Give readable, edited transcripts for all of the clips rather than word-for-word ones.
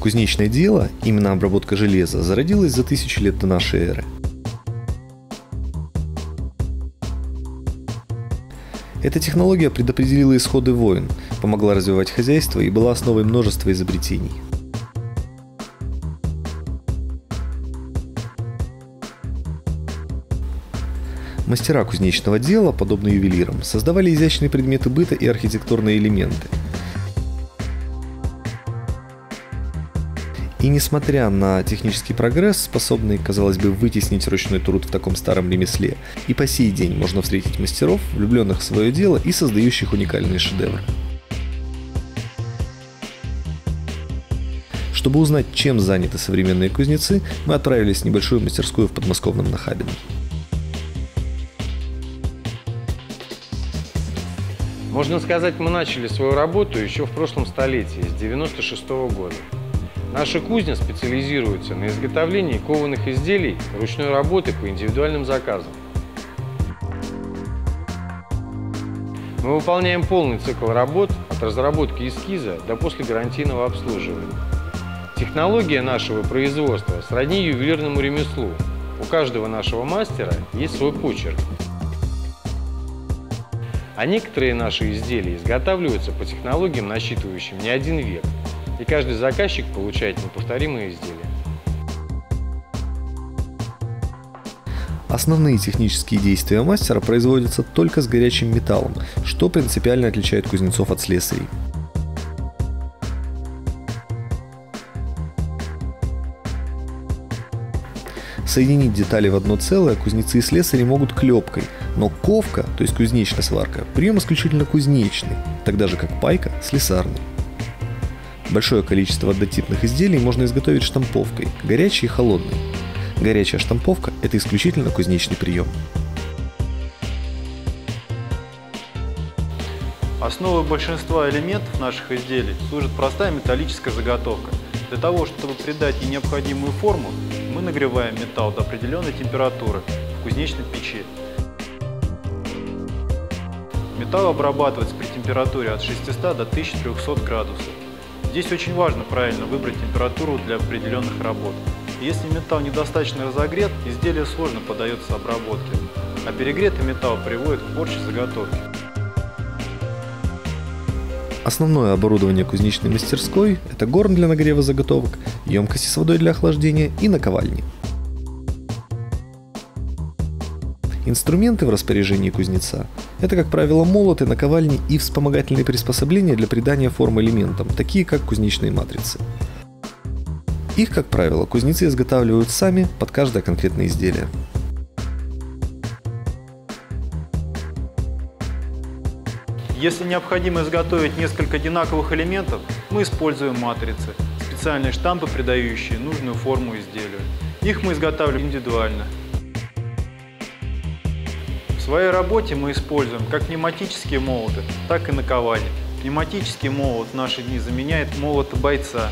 Кузнечное дело, именно обработка железа, зародилось за 1000 лет до нашей эры. Эта технология предопределила исходы войн, помогла развивать хозяйство и была основой множества изобретений. Мастера кузнечного дела, подобно ювелирам, создавали изящные предметы быта и архитектурные элементы. И несмотря на технический прогресс, способный, казалось бы, вытеснить ручной труд в таком старом ремесле, и по сей день можно встретить мастеров, влюбленных в свое дело и создающих уникальные шедевры. Чтобы узнать, чем заняты современные кузнецы, мы отправились в небольшую мастерскую в подмосковном Нахабино. Можно сказать, мы начали свою работу еще в прошлом столетии, с 1996 года. Наша кузня специализируется на изготовлении кованых изделий ручной работы по индивидуальным заказам. Мы выполняем полный цикл работ от разработки эскиза до послегарантийного обслуживания. Технология нашего производства сродни ювелирному ремеслу. У каждого нашего мастера есть свой почерк. А некоторые наши изделия изготавливаются по технологиям, насчитывающим не один век. И каждый заказчик получает неповторимые изделия. Основные технические действия мастера производятся только с горячим металлом, что принципиально отличает кузнецов от слесарей. Соединить детали в одно целое кузнецы и слесари могут клепкой, но ковка, то есть кузнечная сварка, прием исключительно кузнечный, тогда же как пайка – слесарный. Большое количество однотипных изделий можно изготовить штамповкой, горячей и холодной. Горячая штамповка – это исключительно кузнечный прием. Основой большинства элементов наших изделий служит простая металлическая заготовка. Для того, чтобы придать ей необходимую форму, мы нагреваем металл до определенной температуры в кузнечной печи. Металл обрабатывается при температуре от 600 до 1300 градусов. Здесь очень важно правильно выбрать температуру для определенных работ. Если металл недостаточно разогрет, изделие сложно поддается обработке, а перегретый металл приводит к порче заготовки. Основное оборудование кузнечной мастерской – это горн для нагрева заготовок, емкости с водой для охлаждения и наковальни. Инструменты в распоряжении кузнеца – это, как правило, молоты, наковальни и вспомогательные приспособления для придания формы элементам, такие как кузнечные матрицы. Их, как правило, кузнецы изготавливают сами под каждое конкретное изделие. Если необходимо изготовить несколько одинаковых элементов, мы используем матрицы, специальные штампы, придающие нужную форму изделию. Их мы изготавливаем индивидуально. В своей работе мы используем как пневматические молоты, так и наковальни. Пневматический молот в наши дни заменяет молот бойца.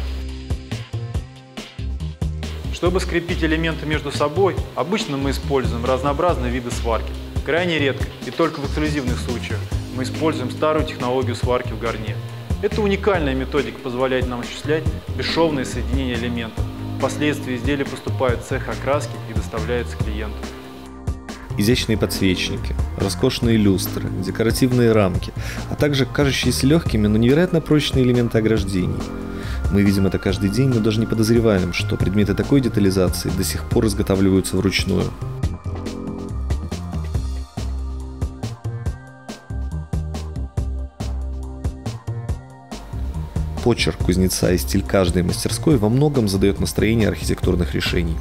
Чтобы скрепить элементы между собой, обычно мы используем разнообразные виды сварки. Крайне редко и только в эксклюзивных случаях мы используем старую технологию сварки в горне. Эта уникальная методика позволяет нам осуществлять бесшовное соединение элементов. Впоследствии изделия поступают в цех окраски и доставляются клиенту. Изящные подсвечники, роскошные люстры, декоративные рамки, а также кажущиеся легкими, но невероятно прочные элементы ограждений. Мы видим это каждый день, но даже не подозреваем, что предметы такой детализации до сих пор изготавливаются вручную. Почерк кузнеца и стиль каждой мастерской во многом задает настроение архитектурных решений.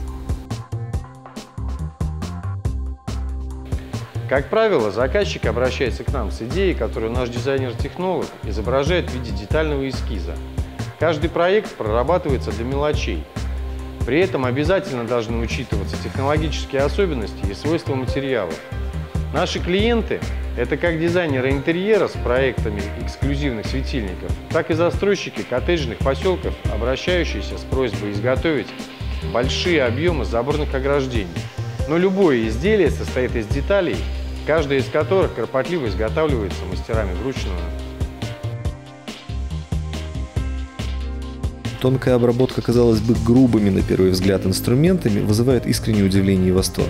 Как правило, заказчик обращается к нам с идеей, которую наш дизайнер-технолог изображает в виде детального эскиза. Каждый проект прорабатывается до мелочей. При этом обязательно должны учитываться технологические особенности и свойства материалов. Наши клиенты – это как дизайнеры интерьера с проектами эксклюзивных светильников, так и застройщики коттеджных поселков, обращающиеся с просьбой изготовить большие объемы заборных ограждений. Но любое изделие состоит из деталей, каждая из которых кропотливо изготавливается мастерами вручную. Тонкая обработка, казалось бы, грубыми на первый взгляд инструментами вызывает искреннее удивление и восторг.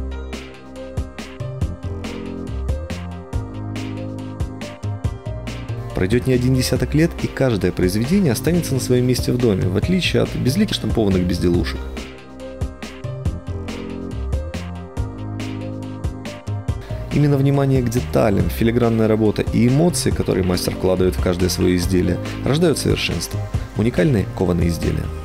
Пройдет не один десяток лет, и каждое произведение останется на своем месте в доме, в отличие от безликих штампованных безделушек. Именно внимание к деталям, филигранная работа и эмоции, которые мастер вкладывает в каждое свое изделие, рождают совершенство. Уникальные кованые изделия.